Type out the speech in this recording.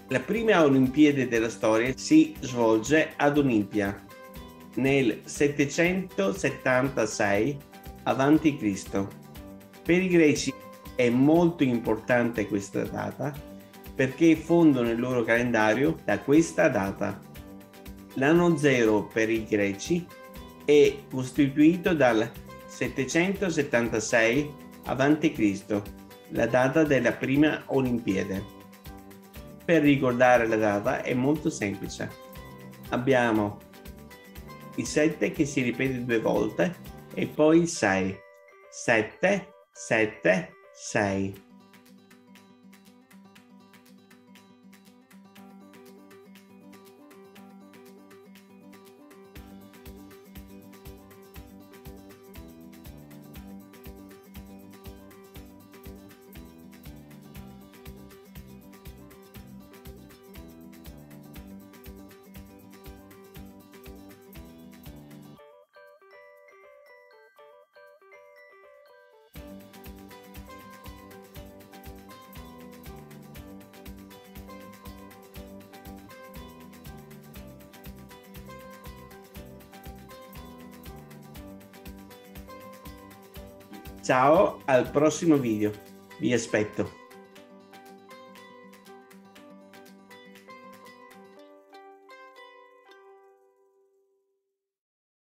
La prima Olimpiade della storia si svolge ad Olimpia nel 776 a.C. Per i greci è molto importante questa data perché fondano il loro calendario da questa data. L'anno zero per i greci è costituito dal 776 a.C., la data della prima Olimpiade. Per ricordare la data è molto semplice. Abbiamo il 7 che si ripete 2 volte e poi il 6. 7, 7, 6. Ciao, al prossimo video. Vi aspetto.